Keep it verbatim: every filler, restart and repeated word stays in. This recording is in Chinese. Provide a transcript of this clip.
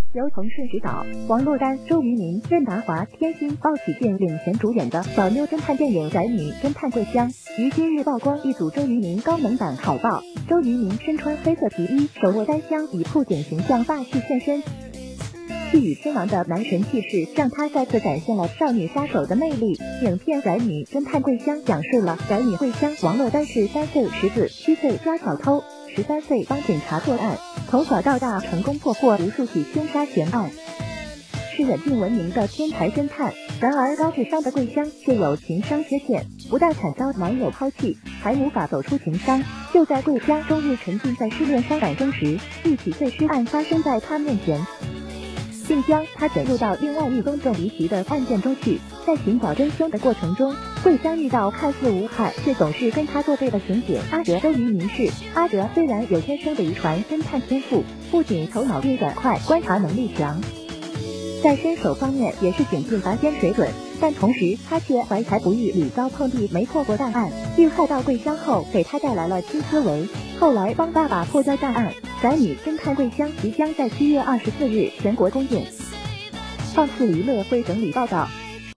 由彭顺执导，王珞丹、周渝民、任达华、天心、鲍起静领衔主演的小妞侦探电影《宅女侦探桂香》，于今日曝光一组周渝民高能版海报。周渝民身穿黑色皮衣，手握单枪，以朴槿形象霸气现身。气宇天王的男神气势，让他再次展现了少女杀手的魅力。影片《宅女侦探桂香》讲述了宅女桂香王珞丹是三岁识字，七岁抓小偷，十三岁帮警察作案，从小到大成功破获无数起凶杀悬案，是远近闻名的天才侦探。然而高智商的桂香却有情商缺陷，不但惨遭男友抛弃，还无法走出情伤。就在桂香终日沉浸在失恋伤感中时，一起碎尸案发生在她面前，并将他卷入到另外一宗更离奇的案件中去。在寻找真凶的过程中，桂香遇到看似无害却总是跟他作对的刑警阿哲。周渝民是阿哲，虽然有天生的遗传侦探天赋，不仅头脑运转快，观察能力强，在身手方面也是警界拔尖水准，但同时他却怀才不遇，屡遭碰壁，没破过大案。遇害到桂香后，给他带来了新思维，后来帮爸爸破交大案。宅女侦探桂香即将在七月二十四日全国公映。放肆娱乐会整理报道。